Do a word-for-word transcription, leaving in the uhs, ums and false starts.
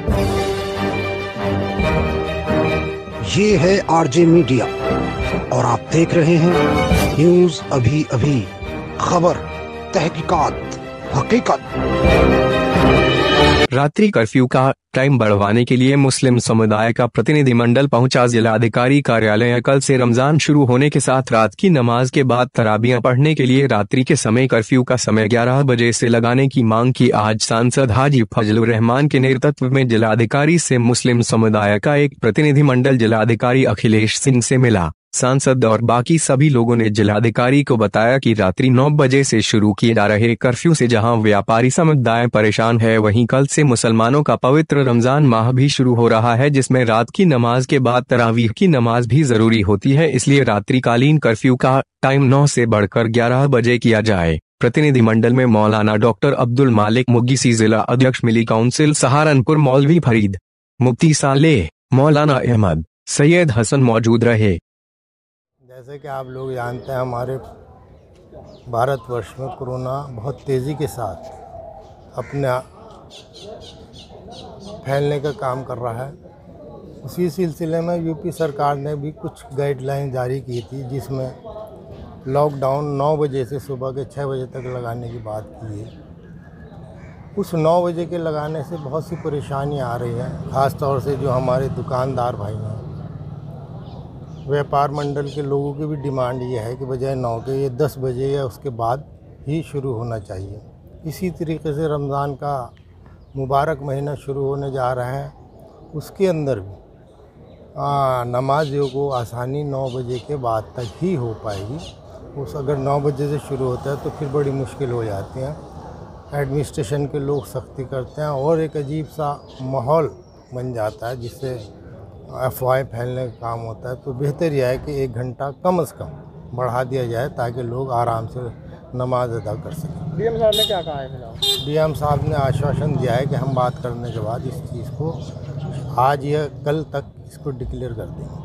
ये है RJ media और आप देख रहे हैं न्यूज अभी अभी, खबर, तहकीकात, हकीकत। रात्रि कर्फ्यू का टाइम बढ़वाने के लिए मुस्लिम समुदाय का प्रतिनिधिमंडल पहुंचा जिलाधिकारी कार्यालय। कल से रमजान शुरू होने के साथ रात की नमाज के बाद तराबियां पढ़ने के लिए रात्रि के समय कर्फ्यू का समय ग्यारह बजे से लगाने की मांग की। आज सांसद हाजी फजलुर रहमान के नेतृत्व में जिलाधिकारी से मुस्लिम समुदाय का एक प्रतिनिधिमंडल जिलाधिकारी अखिलेश सिंह से मिला। सांसद और बाकी सभी लोगों ने जिलाधिकारी को बताया कि रात्रि नौ बजे से शुरू किए जा रहे कर्फ्यू से जहां व्यापारी समुदाय परेशान है, वहीं कल से मुसलमानों का पवित्र रमजान माह भी शुरू हो रहा है, जिसमें रात की नमाज के बाद तरावीह की नमाज भी जरूरी होती है। इसलिए रात्रिकालीन कर्फ्यू का टाइम नौ से बढ़कर ग्यारह बजे किया जाए। प्रतिनिधिमंडल में मौलाना डॉक्टर अब्दुल मालिक मुगिसी, जिला अध्यक्ष मिली काउंसिल सहारनपुर, मौलवी फरीद, मुफ्ती सालेह, मौलाना अहमद, सैयद हसन मौजूद रहे। जैसे कि आप लोग जानते हैं, हमारे भारतवर्ष में कोरोना बहुत तेज़ी के साथ अपना फैलने का काम कर रहा है। उसी सिलसिले में यूपी सरकार ने भी कुछ गाइडलाइन जारी की थी, जिसमें लॉकडाउन नौ बजे से सुबह के छः बजे तक लगाने की बात की है। उस नौ बजे के लगाने से बहुत सी परेशानियाँ आ रही हैं, ख़ास तौर से जो हमारे दुकानदार भाई हैं, व्यापार मंडल के लोगों की भी डिमांड ये है कि बजाय नौ के ये दस बजे या उसके बाद ही शुरू होना चाहिए। इसी तरीके से रमज़ान का मुबारक महीना शुरू होने जा रहा है, उसके अंदर भी नमाजियों को आसानी नौ बजे के बाद तक ही हो पाएगी। उस अगर नौ बजे से शुरू होता है तो फिर बड़ी मुश्किल हो जाती हैं, एडमिनिस्ट्रेशन के लोग सख्ती करते हैं और एक अजीब सा माहौल बन जाता है, जिससे अफवाहें फैलने का काम होता है। तो बेहतर यह है कि एक घंटा कम से कम बढ़ा दिया जाए ताकि लोग आराम से नमाज अदा कर सकें। डीएम साहब ने क्या कहा है फिलहाल? डीएम साहब ने आश्वासन दिया है कि हम बात करने के बाद इस चीज़ को आज या कल तक इसको डिक्लेयर कर देंगे।